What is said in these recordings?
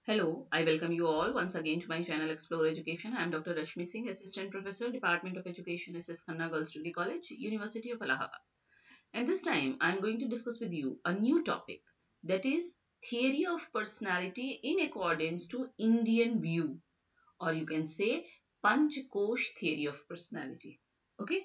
Hello, I welcome you all once again to my channel Explore Education. I am Dr. Rashmi Singh, Assistant Professor, Department of Education, SS Khanna Girls Degree College, University of Allahabad. And this time I am going to discuss with you a new topic, that is theory of personality in accordance to Indian view, or you can say Panchkosh theory of personality. Okay.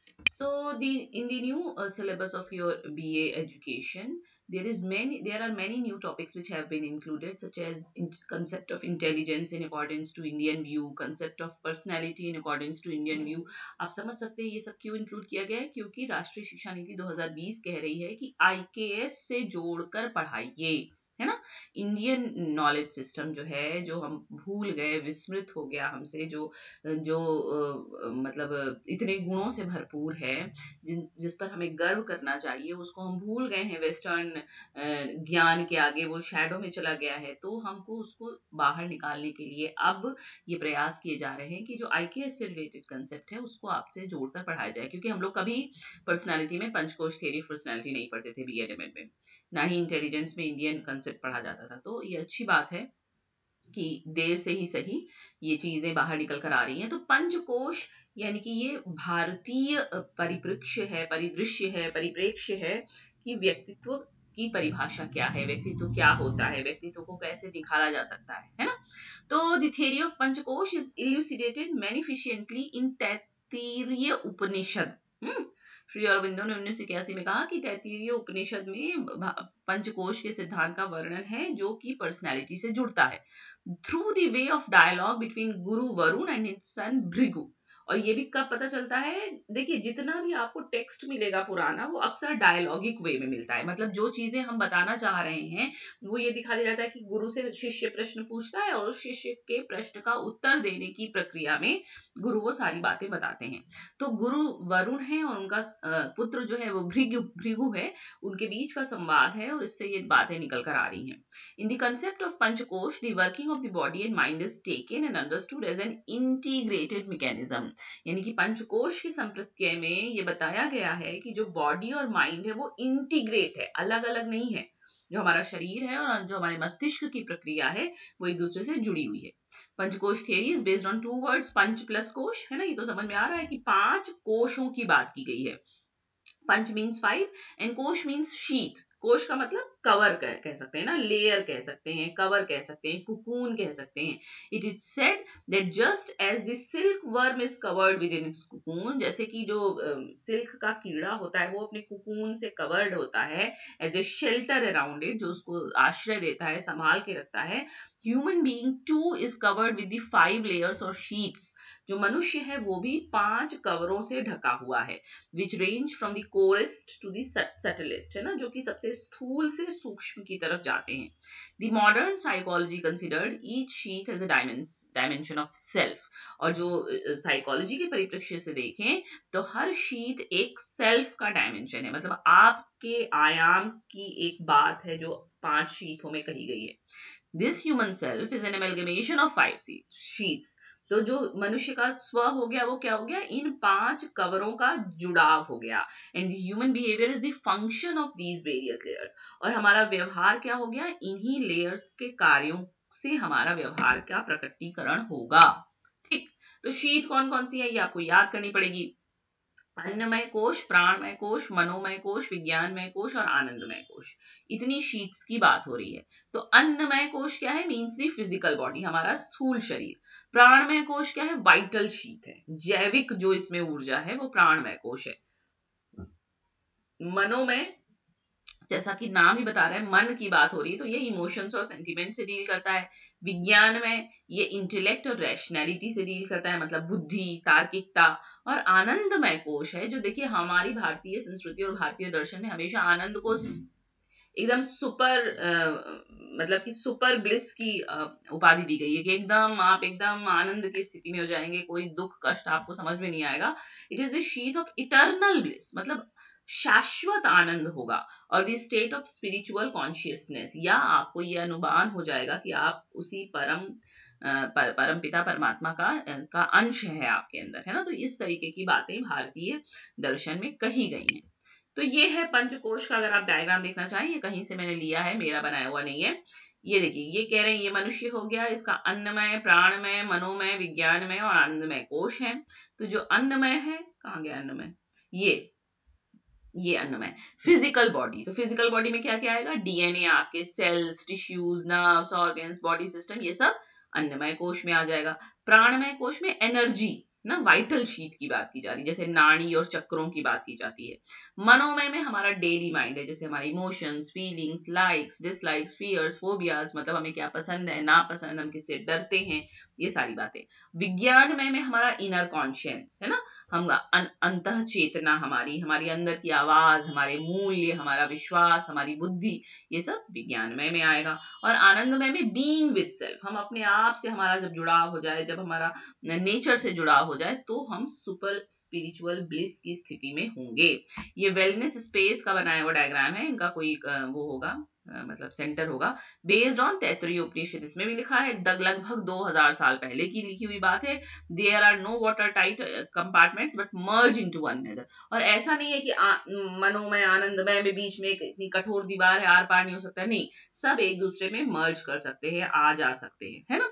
So the in the new syllabus of your BA education, there are many new topics which have been included, such as concept of intelligence in accordance to Indian view, concept of personality in accordance to Indian view. आप समझ सकते हैं ये सब क्यों include किया गया है, क्योंकि राष्ट्रीय शिक्षा नीति 2020 कह रही है कि IKS से जोड़कर पढ़ाइए, है ना। इंडियन नॉलेज सिस्टम जो है, जो हम भूल गए, विस्मृत हो गया हमसे, जो जो मतलब इतने गुणों से भरपूर है, जिस पर हमें गर्व करना चाहिए, उसको हम भूल गए हैं। वेस्टर्न ज्ञान के आगे वो शैडो में चला गया है। तो हमको उसको बाहर निकालने के लिए अब ये प्रयास किए जा रहे हैं कि जो IKS से रिलेटेड कंसेप्ट है उसको आपसे जोड़कर पढ़ाया जाए, क्योंकि हम लोग कभी पर्सनालिटी में पंचकोश थ्योरी ऑफ पर्सनालिटी नहीं पढ़ते थे BA में, ना ही इंटेलिजेंस में इंडियन कंसेप्ट पढ़ा जाता था। तो ये अच्छी बात है कि देर से ही सही ये चीजें बाहर निकल कर आ रही हैं। तो पंचकोश यानी कि ये भारतीय परिदृश्य है, परिप्रेक्ष्य है कि व्यक्तित्व की परिभाषा क्या है, व्यक्तित्व क्या होता है, व्यक्तित्व को कैसे निखारा जा सकता है ना। तो the theory of panchakosha is elucidated magnificently in Taittiriya Upanishad. Shri Aurobindo ने 1981 में कहा कि तैत्तिरीय उपनिषद में पंचकोश के सिद्धांत का वर्णन है, जो कि पर्सनैलिटी से जुड़ता है through the way of dialogue between Guru Varun and his son Bhrigu। और ये भी कब पता चलता है, देखिए जितना भी आपको टेक्स्ट मिलेगा पुराना, वो अक्सर डायलॉगिक वे में मिलता है। मतलब जो चीजें हम बताना चाह रहे हैं वो ये दिखा दिया जाता है कि गुरु से शिष्य प्रश्न पूछता है और उस शिष्य के प्रश्न का उत्तर देने की प्रक्रिया में गुरु वो सारी बातें बताते हैं। तो गुरु वरुण है और उनका पुत्र जो है वो भृगु है, उनके बीच का संवाद है और इससे ये बातें निकल कर आ रही हैं। In the concept of Panchkosh, the working of the body and mind is taken and understood as an integrated mechanism। यानी कि पंचकोश के संप्रत्यय में ये बताया गया है कि जो बॉडी और माइंड है वो इंटीग्रेट है, अलग अलग नहीं है। जो हमारा शरीर है और जो हमारे मस्तिष्क की प्रक्रिया है वो एक दूसरे से जुड़ी हुई है। Panchakosha theory is based on 2 words, panch plus kosh, है ना। ये तो समझ में आ रहा है कि 5 कोशों की बात की गई है। Panch means 5 and kosh means sheet. कोश का मतलब कवर कह सकते हैं ना, लेयर कह सकते हैं, कवर कह सकते हैं, कुकून कह सकते हैं। It is said that just as the silk worm is covered with in its cocoon, जैसे कि जो सिल्क का कीड़ा होता है वो अपने कुकून से कवर्ड होता है, as a shelter around it, जो उसको आश्रय देता है, संभाल के रखता है। Human being too is covered with the 5 layers और शीट्स। जो मनुष्य है वो भी 5 कवरों से ढका हुआ है, which range from the coarest to the subtlest, है ना, जो कि सबसे स्थूल से सूक्ष्म की तरफ जाते हैं। The modern psychology considered each sheath as a dimension of self। और जो साइकोलॉजी के परिप्रेक्ष्य से देखें तो हर शीट एक सेल्फ का डायमेंशन है, मतलब आपके आयाम की एक बात है जो 5 शीटों में कही गई है। This human self is an amalgamation of 5 sheets। तो जो मनुष्य का स्व हो गया वो क्या हो गया, इन 5 कवरों का जुड़ाव हो गया। And human behaviour is the function of these various layers. और हमारा व्यवहार क्या हो गया, इन्हीं लेयर्स के कार्यों से हमारा व्यवहार का प्रकटीकरण होगा। ठीक, तो शीट कौन कौन सी है ये आपको याद करनी पड़ेगी। अन्नमय कोश, प्राणमय कोश, मनोमय कोश, विज्ञानमय कोश और आनंदमय कोश। इतनी शीट्स की बात हो रही है। तो अन्नमय कोश क्या है, मीन्स दी फिजिकल बॉडी, हमारा स्थूल शरीर। प्राणमय कोश क्या है, वाइटल शीट है, जैविक जो इसमें ऊर्जा है वो प्राणमय कोश है। मनोमय, जैसा कि नाम ही बता रहा है, मन की बात हो रही है, तो ये इमोशंस और सेंटिमेंट से डील करता है। विज्ञान में ये इंटेलेक्ट और रैशनैलिटी से डील करता है, मतलब बुद्धि, तार्किकता। और आनंदमय कोश है, जो देखिए हमारी भारतीय संस्कृति और भारतीय दर्शन में हमेशा आनंद को एकदम सुपर मतलब कि सुपर ब्लिस की उपाधि दी गई है, कि एकदम आप एकदम आनंद की स्थिति में हो जाएंगे, कोई दुख कष्ट आपको समझ में नहीं आएगा। It is the sheet of eternal bliss, मतलब शाश्वत आनंद होगा। और the state of spiritual consciousness, या आपको यह अनुमान हो जाएगा कि आप उसी परम पिता परमात्मा का अंश है आपके अंदर, है ना। तो इस तरीके की बातें भारतीय दर्शन में कही गई हैं। तो ये है पंचकोश का, अगर आप डायग्राम देखना चाहें, ये कहीं से मैंने लिया है, मेरा बनाया हुआ नहीं है। ये देखिए, ये कह रहे हैं ये मनुष्य हो गया, इसका अन्नमय, प्राणमय, मनोमय, विज्ञानमय और आनंदमय कोश है। तो जो अन्नमय है, कहाँ गया अन्नमय, ये अन्नमय। फिजिकल बॉडी, तो फिजिकल बॉडी में क्या क्या आएगा, डीएनए, आपके cells, tissues, nerves, organs, body system, ये सब अन्नमय कोश में आ जाएगा। प्राणमय कोश में एनर्जी ना, वाइटल शीट की बात की जा रही है, जैसे नाड़ी और चक्रों की बात की जाती है। मनोमय में हमारा डेली माइंड है, जैसे हमारे emotions, feelings, likes, dislikes, fears, phobias, मतलब हमें क्या पसंद है, नापसंद, हम किससे डरते हैं, ये सारी बातें। विज्ञानमय में हमारा इनर कॉन्शियस है ना, हम अंतः चेतना, हमारी हमारी अंदर की आवाज, हमारे मूल्य, हमारा विश्वास, हमारी बुद्धि, ये सब विज्ञानमय में आएगा। और आनंदमय में बीइंग विद सेल्फ, हम अपने आप से, हमारा जब जुड़ाव हो जाए, जब हमारा नेचर से जुड़ाव हो जाए, तो हम सुपर स्पिरिचुअल ब्लिस की स्थिति में होंगे। ये वेलनेस स्पेस का बनाया हुआ डायग्राम है, इनका कोई वो होगा, मतलब सेंटर होगा, बेस्ड ऑन तैत्तरीय उपनिषद। इसमें भी लिखा है, लगभग 2000 साल पहले की लिखी हुई बात है। There are no water tight compartments but merge into one another. और ऐसा नहीं है कि मनोमय, आनंदमय में बीच में एक इतनी कठोर दीवार है, आर पार नहीं हो सकता, नहीं, सब एक दूसरे में मर्ज कर सकते हैं, आ जा सकते हैं, है ना।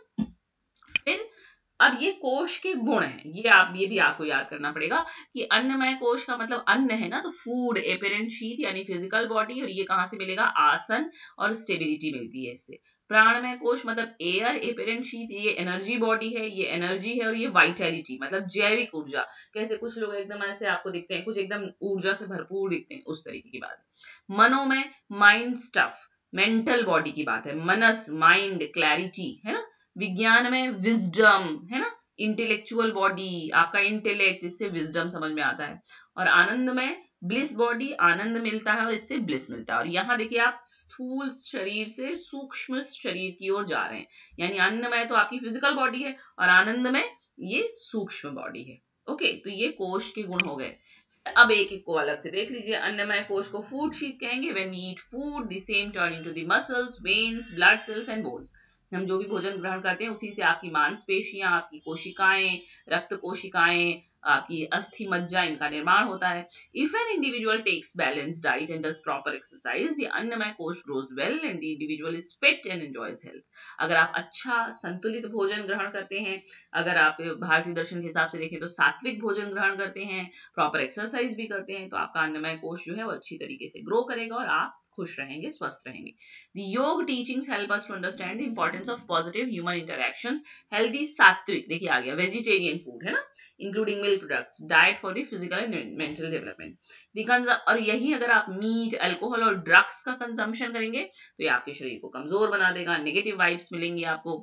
फिर अब ये कोश के गुण हैं, ये भी आपको याद करना पड़ेगा कि अन्नमय कोश का मतलब अन्न है ना, तो फूड, एपेरेंट शीट यानी फिजिकल बॉडी, और ये कहां से मिलेगा, आसन और स्टेबिलिटी मिलती है इससे। प्राणमय कोश मतलब एयर, एपेरेंट शीट ये एनर्जी बॉडी है, ये एनर्जी है, और ये वाइटैलिटी मतलब जैविक ऊर्जा। कैसे कुछ लोग एकदम ऐसे आपको दिखते हैं, कुछ एकदम ऊर्जा से भरपूर दिखते हैं, उस तरीके की बात। मनोमय माइंड स्टफ, मेंटल बॉडी की बात है, मनस माइंड, क्लैरिटी, है ना। विज्ञान में विजडम, है ना, इंटेलेक्चुअल बॉडी, आपका इंटेलेक्ट, इससे विजडम समझ में आता है। और आनंद में ब्लिस बॉडी, आनंद मिलता है और इससे ब्लिस मिलता है। और यहाँ देखिए आप स्थूल शरीर से सूक्ष्म शरीर की ओर जा रहे हैं, यानी अन्नमय तो आपकी फिजिकल बॉडी है और आनंद में ये सूक्ष्म बॉडी है। ओके, तो ये कोश के गुण हो गए। अब एक एक को अलग से देख लीजिए। अन्नमय कोश को फूड शीट कहेंगे। When we eat food the same turn into the muscles, veins, blood cells and bones. हम जो भी भोजन ग्रहण करते हैं उसी से आपकी मांसपेशियां, आपकी कोशिकाएं, रक्त कोशिकाएं, आपकी अस्थि मज्जा, इनका निर्माण होता है। If an individual takes balance diet and does proper exercise, the annamaya kosha grows well and the individual is fit and enjoys health. अगर आप अच्छा संतुलित भोजन ग्रहण करते हैं, अगर आप भारतीय दर्शन के हिसाब से देखें तो सात्विक भोजन ग्रहण करते हैं, प्रॉपर एक्सरसाइज भी करते हैं, तो आपका अन्नमय कोश जो है वो अच्छी तरीके से ग्रो करेगा और आप खुश रहेंगे, स्वस्थ रहेंगे। The yoga teachings help us to understand the importance of positive human interactions. Healthy सात्विक, देखिए आ गया, वेजिटेरियन फूड है ना, including milk products, diet for the physical and mental development. और यही अगर आप मीट, अल्कोहल और ड्रग्स का कंजम्पशन करेंगे तो ये आपके शरीर को कमजोर बना देगा, नेगेटिव वाइब्स मिलेंगी आपको।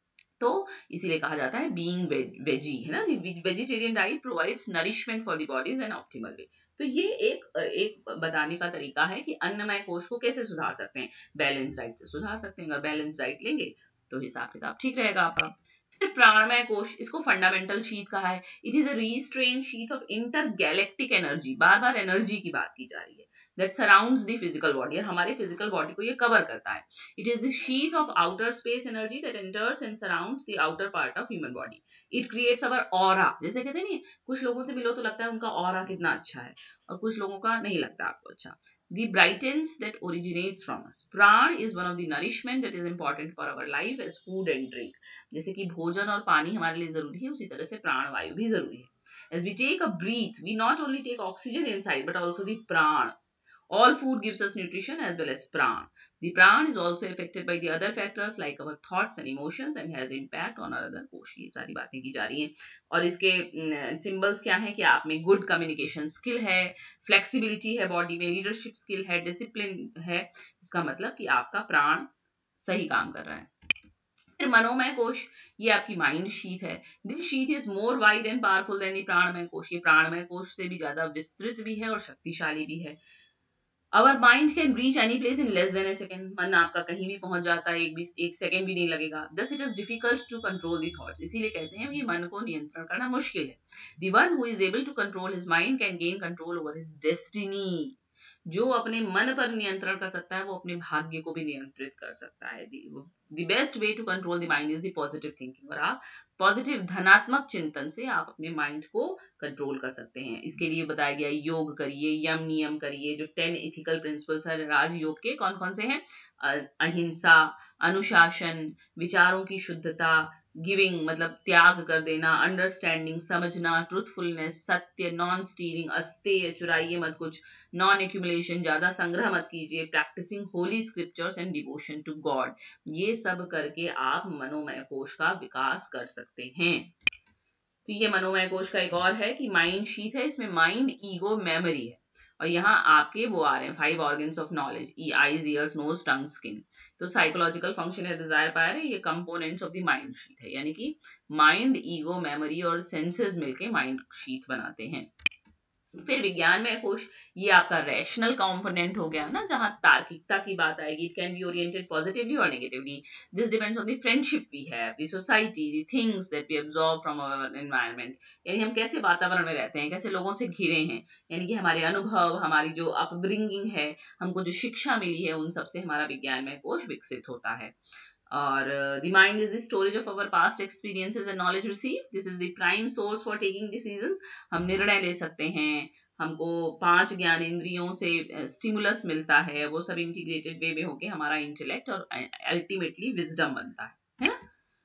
तो इसीलिए कहा जाता है बीइंग वेजी, है ना। Vegetarian diet provides nourishment for the bodies and optimal way. तो ये एक बताने का तरीका है कि अन्नमय कोश को कैसे सुधार सकते हैं। बैलेंस डाइट से सुधार सकते हैं, अगर बैलेंस डाइट लेंगे तो हिसाब किताब ठीक रहेगा आपका। फिर प्राणमय कोश, इसको फंडामेंटल शीट कहा है। It is a restrain sheet of intergalactic energy, बार बार एनर्जी की बात की जा रही है, that surrounds the physical body, और हमारे फिजिकल बॉडी को ये कवर करता है। It is the sheath of outer space energy that enters and surrounds the outer part of human body. It creates our aura. जैसे कहते हैं नहीं, कुछ लोगों से मिलो तो लगता है उनका ऑरा कितना अच्छा है, और कुछ लोगों का नहीं लगता आपको अच्छा। The brightness that originates from us. प्राण is one of the nourishment that is important for our life as food and drink. जैसे कि भोजन और पानी हमारे लिए जरूरी है, उसी तरह से प्राण वायु भी जरूरी है। As we take a breath, we not only take oxygen inside but also the प्राण. All food gives us nutrition as well as pran. The pran is also affected by the other factors like our thoughts and emotions and has impact on our other कोश। ये सारी बातें की जा रही हैं। और इसके सिंबल्स क्या है कि आप में गुड कम्युनिकेशन स्किल है, फ्लेक्सिबिलिटी है बॉडी में, लीडरशिप स्किल है, डिसिप्लिन है। इसका मतलब कि आपका प्राण सही काम कर रहा है। फिर मनोमय कोश, ये आपकी माइंड शीट है। This sheet is more wide and powerful than the pranamaya kosha. ये प्राणमय कोश से भी ज्यादा विस्तृत भी है और शक्तिशाली भी है। Our mind can reach any place in less than a second. मन आपका कहीं भी पहुंच जाता है, एक सेकंड भी नहीं लगेगा। Thus it is difficult to control the thoughts. इसीलिए कहते हैं ये मन को नियंत्रण करना मुश्किल है। The one who is able to control his mind can gain control over his destiny. जो अपने मन पर नियंत्रण कर सकता है वो अपने भाग्य को भी नियंत्रित कर सकता है। The best way to control the mind is the positive thinking, और आप पॉजिटिव धनात्मक चिंतन से आप अपने माइंड को कंट्रोल कर सकते हैं। इसके लिए बताया गया योग करिए, यम नियम करिए, जो 10 इथिकल प्रिंसिपल्स है राजयोग के, कौन कौन से हैं? अहिंसा, अनुशासन, विचारों की शुद्धता, गिविंग मतलब त्याग कर देना, अंडरस्टैंडिंग समझना, ट्रूथफुलनेस सत्य, नॉन स्टीलिंग अस्तेय चुराइए मत कुछ, नॉन एक्यूमुलेशन ज्यादा संग्रह मत कीजिए, practicing holy scriptures and devotion to God. ये सब करके आप मनोमय कोश का विकास कर सकते हैं। तो ये मनोमय कोश का एक और है कि माइंड शीट है, इसमें माइंड, ईगो, मेमोरी है, और यहाँ आपके वो आ रहे हैं 5 organs of knowledge, eyes, ears, nose, tongue, skin. तो साइकोलॉजिकल फंक्शन है, डिजायर, पायर है, ये components of the mind sheet है, यानी कि माइंड, ईगो, मेमोरी और सेंसेस मिलके माइंड शीट बनाते हैं। फिर विज्ञान में कोश, ये आपका रैशनल कंपोनेंट हो गया ना, जहां तार्किकता की बात आएगी। It can be oriented positively और negatively. This depends on the friendship we have, the society, the things that we observe from our environment, यानी हम कैसे वातावरण में रहते हैं, कैसे लोगों से घिरे हैं, यानी कि हमारे अनुभव, हमारी जो अपब्रिंगिंग है, हमको जो शिक्षा मिली है, उन सबसे हमारा विज्ञान में कोश विकसित होता है। और the mind is the storage of our past experiences and knowledge received. This is the prime source for taking decisions. हम निर्णय ले सकते हैं, हमको 5 ज्ञान इंद्रियों से स्टिमुलस मिलता है, वो सब इंटीग्रेटेड वे में होके हमारा इंटेलेक्ट और अल्टीमेटली विजडम बनता है ना।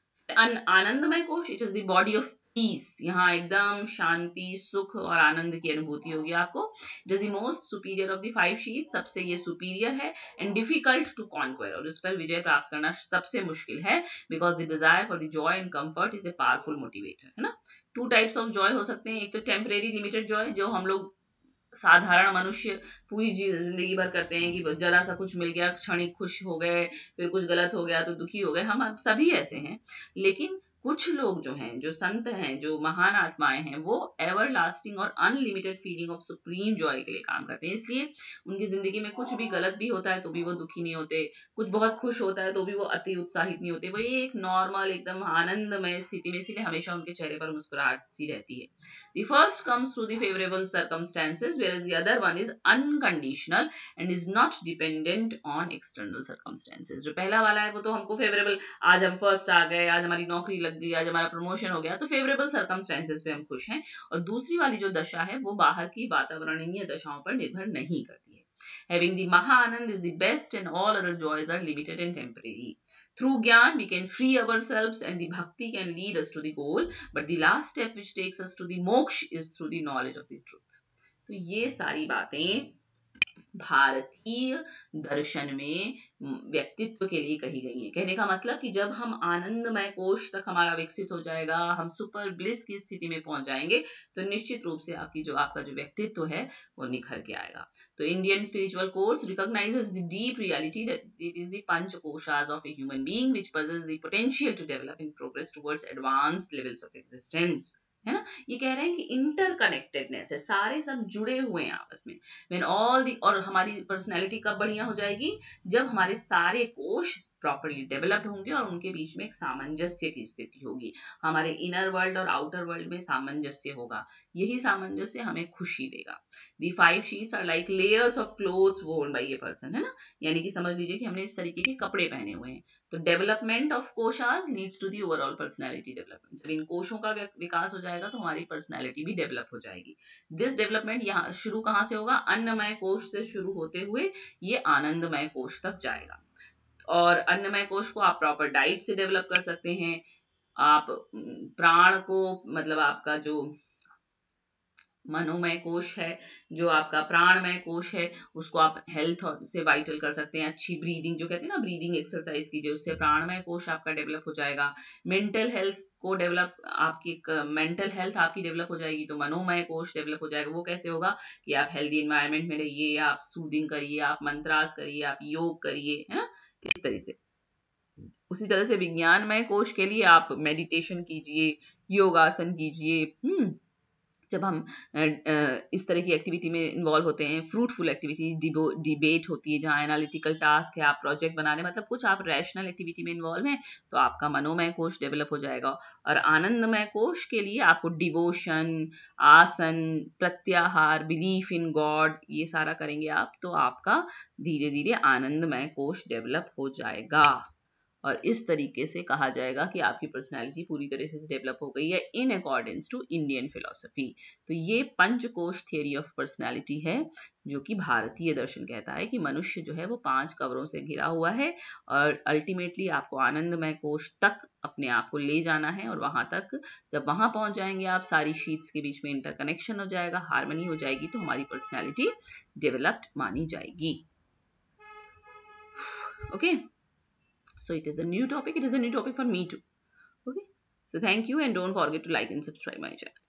आनंदमय कोश, it is the body of peace, यहाँ एकदम शांति, सुख और आनंद की अनुभूति होगी आपको। It is the most superior of the 5 sheet, सबसे ये सुपीरियर है, एंड डिफिकल्ट टू कॉन्क्वर, और इस पर विजय प्राप्त करना सबसे मुश्किल है, because the desire for the joy and comfort is a powerful motivator, है ना। 2 टाइप्स ऑफ जॉय हो सकते हैं, एक तो टेम्परेरी लिमिटेड जॉय, जो हम लोग साधारण मनुष्य पूरी जिंदगी भर करते हैं कि जरा सा कुछ मिल गया क्षणिक खुश हो गए, फिर कुछ गलत हो गया तो दुखी हो गए, हम सभी ऐसे हैं। लेकिन कुछ लोग जो हैं, जो संत हैं, जो महान आत्माएं हैं, वो एवर लास्टिंग और unlimited feeling of supreme joy के लिए काम करते हैं। इसलिए उनकी जिंदगी में कुछ भी गलत भी होता है तो भी वो दुखी नहीं होते, कुछ बहुत खुश होता है तो भी वो अति उत्साहित नहीं होते, वो ये एक नॉर्मल एकदम आनंदमय स्थिति में, इसलिए हमेशा उनके चेहरे पर मुस्कुराहट सी रहती है। The first comes through the favorable circumstances, whereas the other one is unconditional and is not dependent on external circumstances. जो पहला वाला है वो तो हमको फेवरेबल, आज हम फर्स्ट आ गए, आज हमारी नौकरी लग गई, आज हमारा प्रमोशन हो गया, तो फेवरेबल सर्कमस्टेंसेस पे हम खुश हैं। और दूसरी वाली जो दशा है वो बाहर की वातावरणीय दशाओं पर निर्भर नहीं करती है। Having the Mahanand is the best and all other joys are limited and temporary. Through Gyan, we can free ourselves and the Bhakti can lead us to the goal, but the last step which takes us to the moksha is through the knowledge of the truth. तो ये सारी बातें भारतीय दर्शन में व्यक्तित्व के लिए कही गई है। कहने का मतलब कि जब हम आनंदमय कोश तक हमारा विकसित हो जाएगा, हम सुपर ब्लिस की स्थिति में पहुंच जाएंगे, तो निश्चित रूप से आपका जो व्यक्तित्व है वो निखर के आएगा। तो Indian spiritual course recognizes the deep reality that it is the pancha koshas of a human being which possess the potential to develop in progress towards advanced levels of existence, है ना। ये कह रहे हैं कि इंटरकनेक्टेडनेस है, सारे सब जुड़े हुए हैं आपस में। When all the, और हमारी पर्सनैलिटी कब बढ़िया हो जाएगी, जब हमारे सारे कोश प्रॉपरली डेवलप्ड होंगे और उनके बीच में एक सामंजस्य की स्थिति होगी, हमारे इनर वर्ल्ड और आउटर वर्ल्ड में सामंजस्य होगा, यही सामंजस्य हमें खुशी देगा। The 5 sheets are like layers of clothes worn by a person, है ना, यानी कि समझ लीजिए कि हमने इस तरीके के कपड़े पहने हुए हैं। तो development of koshas leads to the overall personality development. जब इन कोशों का विकास हो जाएगा तो हमारी पर्सनैलिटी भी डेवलप हो जाएगी। दिस डेवलपमेंट यहाँ शुरू कहाँ से होगा, अन्नमय कोश से शुरू होते हुए ये आनंदमय कोश तक जाएगा। और अन्नमय कोश को आप प्रॉपर डाइट से डेवलप कर सकते हैं। आप प्राण को, मतलब आपका जो मनोमय कोश है, जो आपका प्राणमय कोश है, उसको आप हेल्थ से वाइटल कर सकते हैं। अच्छी ब्रीदिंग, जो कहते हैं ना ब्रीदिंग एक्सरसाइज कीजिए, उससे प्राणमय कोश आपका डेवलप हो जाएगा। मेंटल हेल्थ को डेवलप, आपकी मेंटल हेल्थ आपकी डेवलप हो जाएगी तो मनोमय कोश डेवलप हो जाएगा। वो कैसे होगा कि आप हेल्दी एनवायरनमेंट में रहिए, आप सूदिंग करिए, आप मंत्रास करिए, आप योग करिए, है ना, इस तरह से। उसी तरह से विज्ञानमय कोश के लिए आप मेडिटेशन कीजिए, योगासन कीजिए, जब हम इस तरह की एक्टिविटी में इन्वॉल्व होते हैं, फ्रूटफुल एक्टिविटी, डिबेट होती है जहाँ एनालिटिकल टास्क है, आप प्रोजेक्ट बना रहे हैं, मतलब कुछ आप रैशनल एक्टिविटी में इन्वॉल्व हैं, तो आपका मनोमय कोश डेवलप हो जाएगा। और आनंदमय कोश के लिए आपको डिवोशन, आसन, प्रत्याहार, बिलीफ इन गॉड, ये सारा करेंगे आप, तो आपका धीरे धीरे आनंदमय कोश डेवलप हो जाएगा। और इस तरीके से कहा जाएगा कि आपकी पर्सनैलिटी पूरी तरह से डेवलप हो गई है in accordance to Indian philosophy. तो ये पंचकोश थियरी ऑफ पर्सनैलिटी है, जो कि भारतीय दर्शन कहता है कि मनुष्य जो है वो 5 कवरों से घिरा हुआ है, और अल्टीमेटली आपको आनंदमय कोश तक अपने आप को ले जाना है। और वहां तक जब वहां पहुंच जाएंगे आप, सारी शीट्स के बीच में इंटरकनेक्शन हो जाएगा, हार्मनी हो जाएगी, तो हमारी पर्सनैलिटी डेवलप्ड मानी जाएगी। Okay, so it is a new topic, it is a new topic for me too. Okay, so thank you, and don't forget to like and subscribe my channel.